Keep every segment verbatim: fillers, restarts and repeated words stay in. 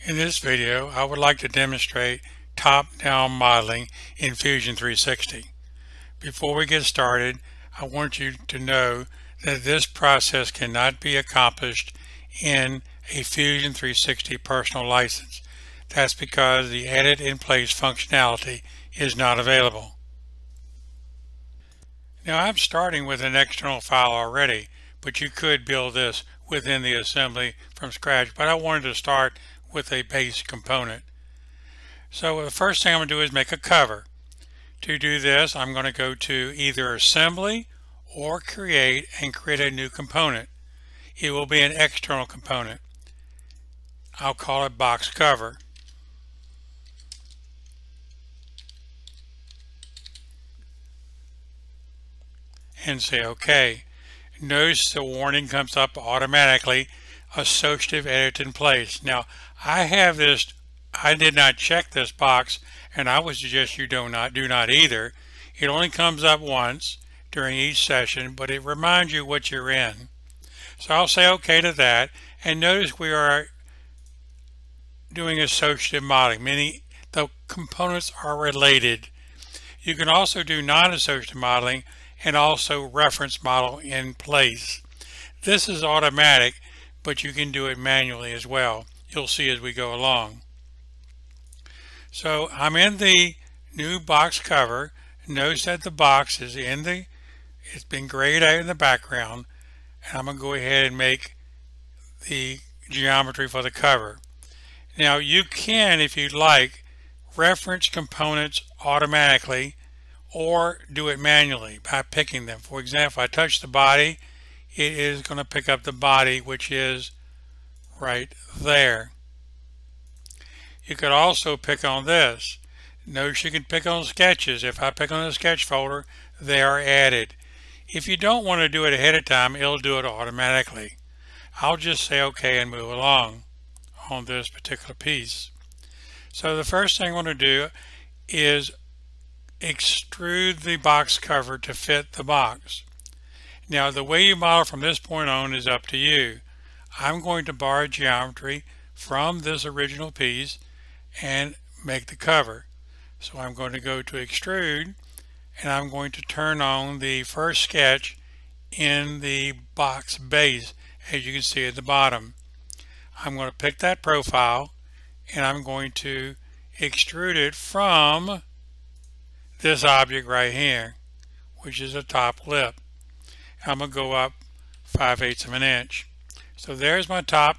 In this video, I would like to demonstrate top-down modeling in Fusion three sixty. Before we get started, I want you to know that this process cannot be accomplished in a Fusion three sixty personal license. That's because the Edit in Place functionality is not available. Now I'm starting with an external file already, but you could build this within the assembly from scratch, but I wanted to start with a base component. So the first thing I'm going to do is make a cover. To do this, I'm going to go to either Assembly or Create and create a new component. It will be an external component. I'll call it Box Cover. And say OK. Notice the warning comes up automatically, associative edit in place. Now I have this, I did not check this box, and I would suggest you do not do not either. It only comes up once during each session, but it reminds you what you're in. So I'll say OK to that, and notice we are doing associative modeling, meaning the components are related. You can also do non-associative modeling and also reference model in place. This is automatic, but you can do it manually as well. You'll see as we go along. So I'm in the new box cover. Notice that the box is in the, it's been grayed out in the background, and I'm going to go ahead and make the geometry for the cover. Now you can, if you'd like, reference components automatically or do it manually by picking them. For example, if I touch the body, it is going to pick up the body, which is right there. You could also pick on this. Notice you can pick on sketches. If I pick on the sketch folder, they are added. If you don't want to do it ahead of time, it'll do it automatically. I'll just say OK and move along on this particular piece. So the first thing I want to do is extrude the box cover to fit the box. Now the way you model from this point on is up to you. I'm going to borrow geometry from this original piece and make the cover. So I'm going to go to Extrude, and I'm going to turn on the first sketch in the box base, as you can see at the bottom. I'm going to pick that profile, and I'm going to extrude it from this object right here, which is the top lip. I'm going to go up five eighths of an inch. So there's my top,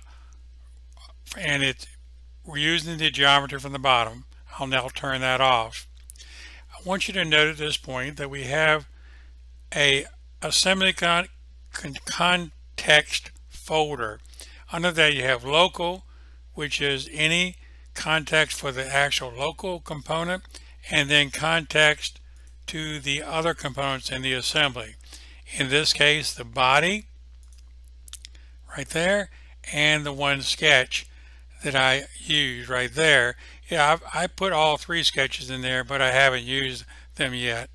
and it's, we're using the geometry from the bottom. I'll now turn that off. I want you to note at this point that we have a assembly con con context folder. Under that you have local, which is any context for the actual local component, and then context to the other components in the assembly. In this case, the body right there, and the one sketch that I used right there. Yeah, I've, I put all three sketches in there, but I haven't used them yet.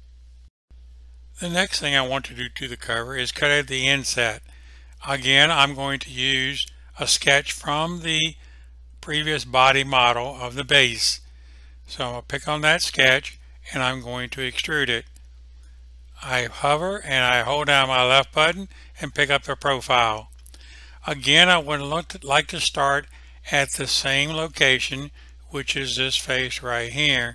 The next thing I want to do to the cover is cut out the inset. Again, I'm going to use a sketch from the previous body model of the base. So I'm going to pick on that sketch, and I'm going to extrude it. I hover and I hold down my left button and pick up the profile. Again, I would like to start at the same location, which is this face right here.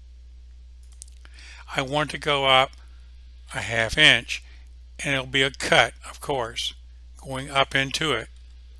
I want to go up a half inch, and it'll be a cut, of course, going up into it.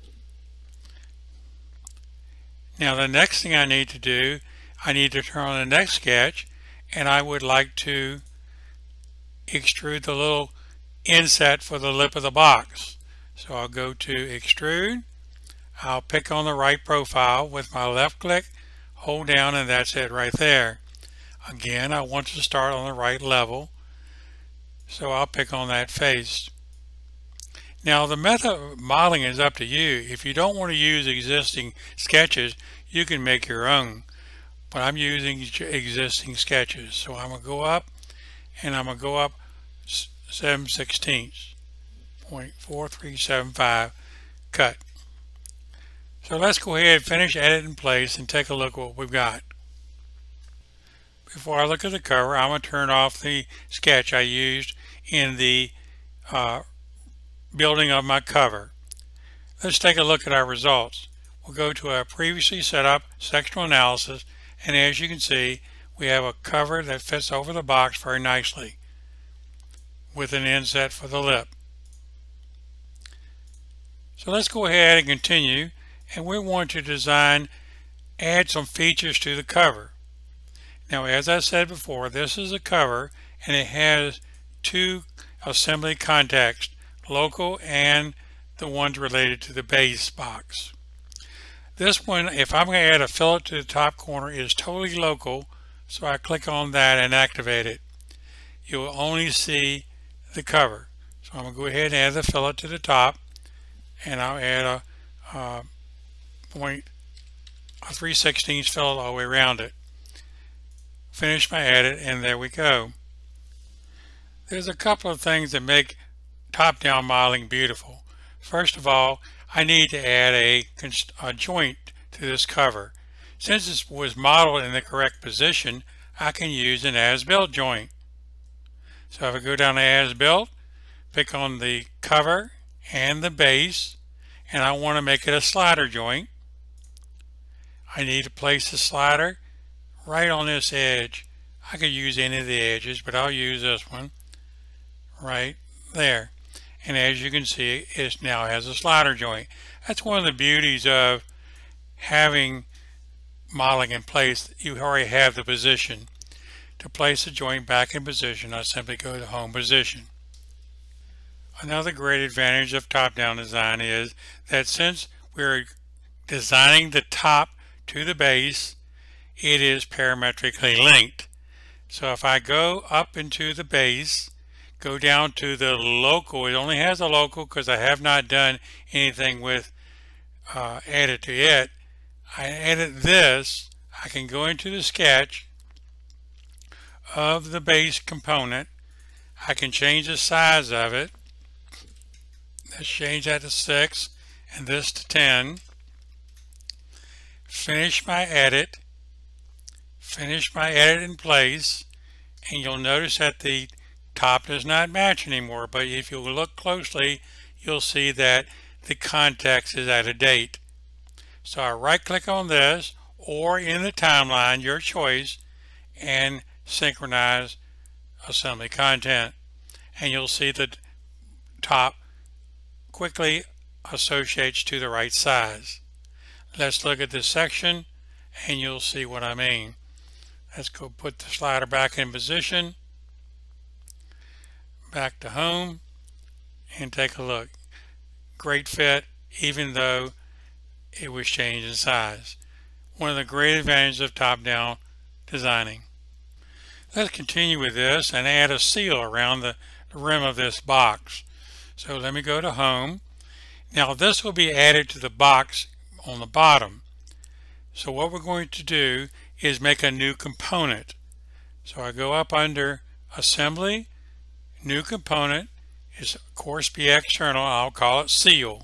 Now the next thing I need to do, I need to turn on the next sketch, and I would like to extrude the little inset for the lip of the box. So I'll go to Extrude. I'll pick on the right profile with my left click, hold down, and that's it right there. Again, I want to start on the right level, so I'll pick on that face. Now the method of modeling is up to you. If you don't want to use existing sketches, you can make your own. But I'm using existing sketches. So I'm going to go up, and I'm going to go up seven sixteenths, zero point four three seven five, cut. So let's go ahead and finish edit in place and take a look at what we've got. Before I look at the cover, I'm going to turn off the sketch I used in the uh, building of my cover. Let's take a look at our results. We'll go to our previously set up sectional analysis, and as you can see, we have a cover that fits over the box very nicely with an inset for the lip. So let's go ahead and continue, and we want to design, add some features to the cover. Now, as I said before, this is a cover and it has two assembly contacts, local and the ones related to the base box. This one, if I'm going to add a fillet to the top corner, is totally local, so I click on that and activate it. You'll only see the cover. So I'm going to go ahead and add the fillet to the top, and I'll add a, a point, a three sixteenths fillet all the way around it. Finish my edit, and there we go. There's a couple of things that make top-down modeling beautiful. First of all, I need to add a, a joint to this cover. Since this was modeled in the correct position, I can use an as-built joint. So if I go down to as-built, pick on the cover and the base, and I want to make it a slider joint. I need to place the slider right on this edge. I could use any of the edges, but I'll use this one right there. And as you can see, it now has a slider joint. That's one of the beauties of having modeling in place. You already have the position. To place the joint back in position, I simply go to home position. Another great advantage of top-down design is that since we're designing the top to the base, it is parametrically linked. So if I go up into the base, go down to the local, it only has a local because I have not done anything with uh, edit to it. I edit this, I can go into the sketch of the base component. I can change the size of it. Let's change that to six and this to ten. Finish my edit. Finish my edit in place, and you'll notice that the top does not match anymore, but if you look closely, you'll see that the context is out of date. So I right click on this, or in the timeline, your choice, and synchronize assembly content, and you'll see the top quickly associates to the right size. Let's look at this section and you'll see what I mean. Let's go put the slider back in position, back to home, and take a look. Great fit, even though it was changed in size. One of the great advantages of top-down designing. Let's continue with this and add a seal around the rim of this box. So let me go to home. Now this will be added to the box on the bottom. So what we're going to do is make a new component. So I go up under assembly, new component, is of course be external, I'll call it seal.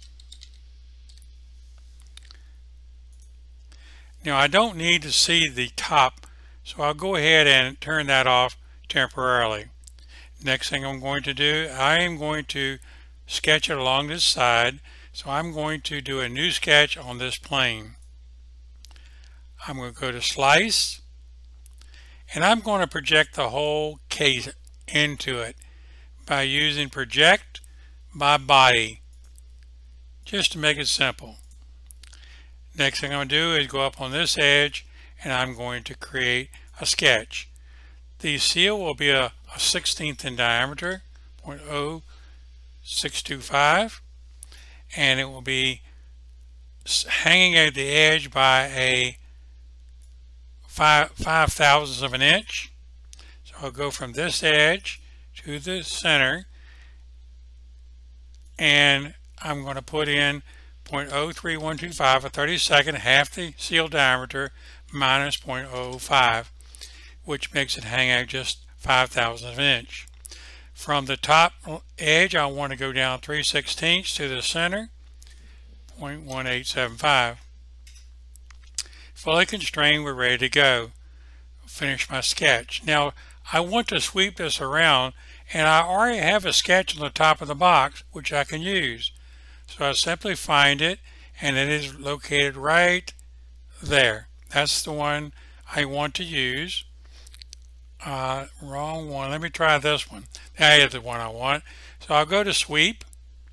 Now I don't need to see the top, so I'll go ahead and turn that off temporarily. Next thing I'm going to do, I am going to sketch it along this side, so I'm going to do a new sketch on this plane. I'm going to go to slice, and I'm going to project the whole case into it by using project by body, just to make it simple. Next thing I'm going to do is go up on this edge, and I'm going to create a sketch. The seal will be a, a sixteenth in diameter, zero point zero six two five, and it will be hanging at the edge by a five, five thousandths of an inch. So I'll go from this edge to the center, and I'm going to put in zero point zero three one two five, a thirty-second, half the seal diameter, minus zero point zero five, which makes it hang out just five thousandths of an inch. From the top edge, I want to go down three sixteenths to the center, point one eight seven five. Fully constrained, we're ready to go. Finish my sketch. Now I want to sweep this around, and I already have a sketch on the top of the box which I can use. So I simply find it, and it is located right there. That's the one I want to use. Uh, wrong one. Let me try this one. That is the one I want. So I'll go to sweep,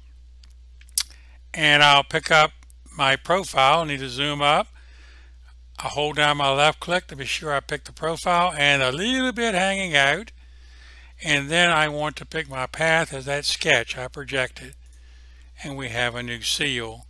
and I'll pick up my profile. I need to zoom up. I'll hold down my left click to be sure I pick the profile and a little bit hanging out. And then I want to pick my path as that sketch I projected. And we have a new seal.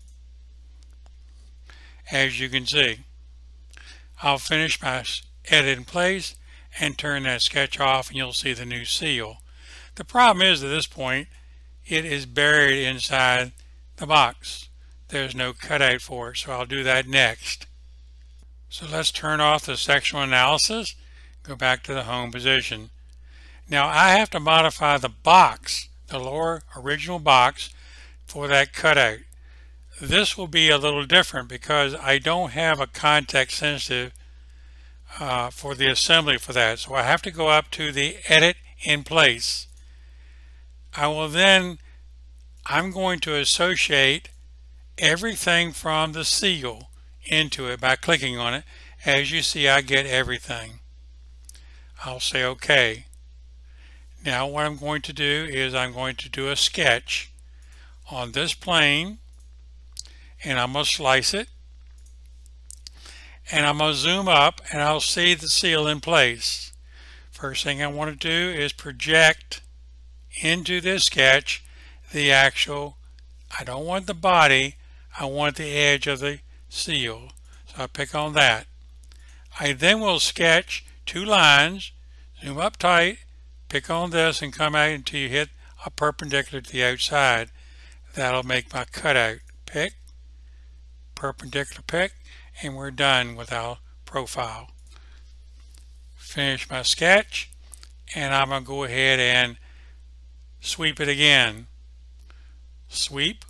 As you can see, I'll finish my edit in place and turn that sketch off, and you'll see the new seal. The problem is, at this point, it is buried inside the box. There's no cutout for it, so I'll do that next. So let's turn off the sectional analysis, go back to the home position. Now I have to modify the box, the lower original box, for that cutout. This will be a little different because I don't have a context sensitive uh, for the assembly for that. So I have to go up to the edit in place. I will then, I'm going to associate everything from the seal into it by clicking on it. As you see, I get everything. I'll say OK. Now what I'm going to do is I'm going to do a sketch on this plane, and I'm going to slice it, and I'm going to zoom up, and I'll see the seal in place. First thing I want to do is project into this sketch the actual, I don't want the body, I want the edge of the seal. So I pick on that. I then will sketch two lines, zoom up tight, pick on this, and come out until you hit a perpendicular to the outside. That'll make my cutout. Pick, perpendicular pick, and we're done with our profile. Finish my sketch, and I'm going to go ahead and sweep it again. Sweep.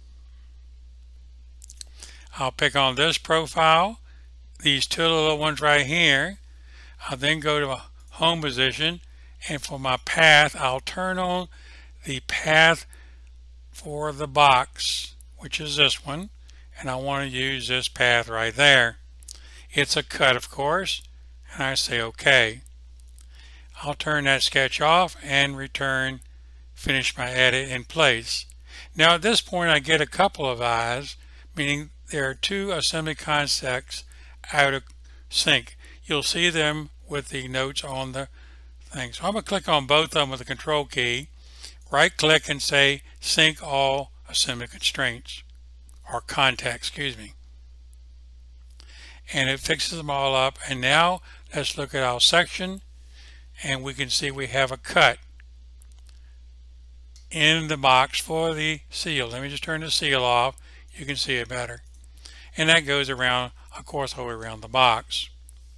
I'll pick on this profile, these two little ones right here. I'll then go to a home position, and for my path, I'll turn on the path for the box, which is this one, and I want to use this path right there. It's a cut, of course, and I say OK. I'll turn that sketch off and return, finish my edit in place. Now at this point I get a couple of eyes, meaning there are two assembly contexts out of sync. You'll see them with the notes on the thing. So I'm going to click on both of them with the control key, right click and say sync all assembly constraints, or context, excuse me. And it fixes them all up. And now let's look at our section, and we can see we have a cut in the box for the seal. Let me just turn the seal off. You can see it better. And that goes around, of course, all the way around the box.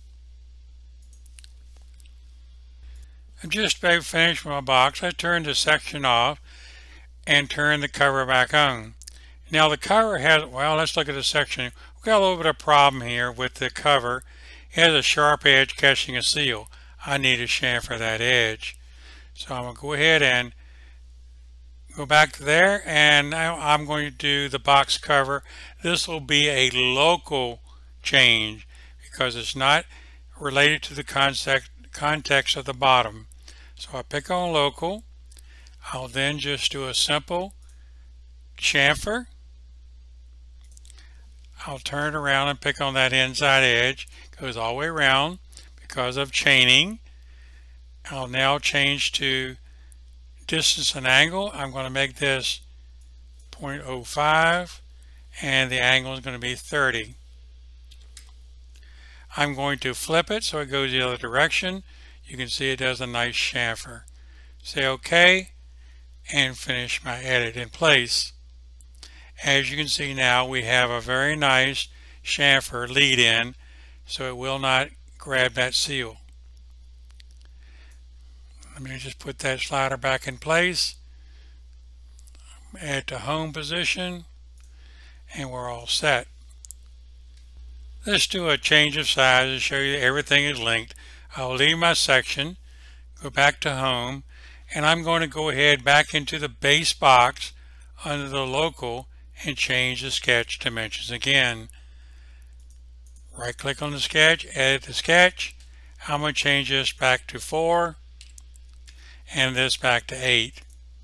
I'm just about finished with my box. I turned the section off and turn the cover back on. Now the cover has, well, let's look at the section. We've got a little bit of problem here with the cover. It has a sharp edge catching a seal. I need a chamfer that edge. So I'm going to go ahead and go back to there, and now I'm going to do the box cover. This will be a local change because it's not related to the context, context of the bottom. So I pick on local. I'll then just do a simple chamfer. I'll turn it around and pick on that inside edge. Goes all the way around because of chaining. I'll now change to distance and angle. I'm going to make this zero point zero five, and the angle is going to be thirty. I'm going to flip it so it goes the other direction. You can see it does a nice chamfer. Say OK and finish my edit in place. As you can see now, we have a very nice chamfer lead in, so it will not grab that seal. Let me just put that slider back in place, add to home position, and we're all set. Let's do a change of size to show you everything is linked. I'll leave my section, go back to home, and I'm going to go ahead back into the base box under the local and change the sketch dimensions again. Right click on the sketch, edit the sketch. I'm going to change this back to four and this back to eight.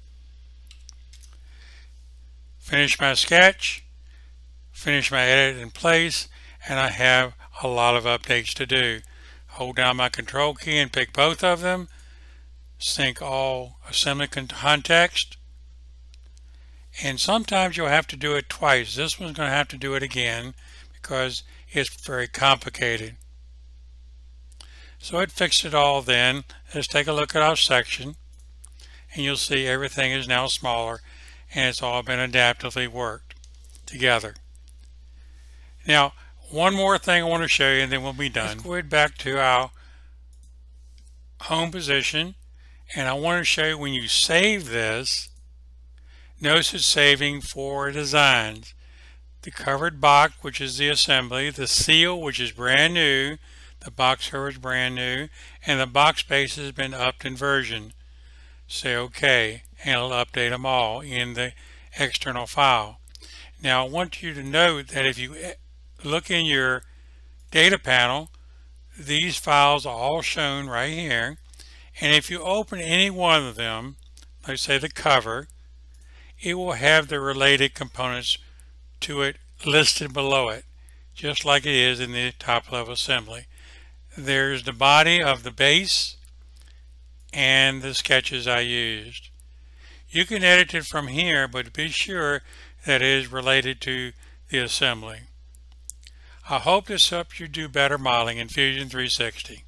Finish my sketch, finish my edit in place, and I have a lot of updates to do. Hold down my control key and pick both of them. Sync all assembly context. And sometimes you'll have to do it twice. This one's going to have to do it again because it's very complicated. So it fixed it all then. Let's take a look at our section, and you'll see everything is now smaller and it's all been adaptively worked together. Now, one more thing I want to show you and then we'll be done. Let's go back to our home position, and I want to show you when you save this, notice it's saving four designs. The covered box, which is the assembly, the seal, which is brand new, the box cover is brand new, and the box space has been upped in version. Say OK, and it'll update them all in the external file. Now I want you to note that if you look in your data panel, these files are all shown right here, and if you open any one of them, like say the cover, it will have the related components to it listed below it, just like it is in the top level assembly. There's the body of the base and the sketches I used. You can edit it from here, but be sure that it is related to the assembly. I hope this helps you do better modeling in Fusion three sixty.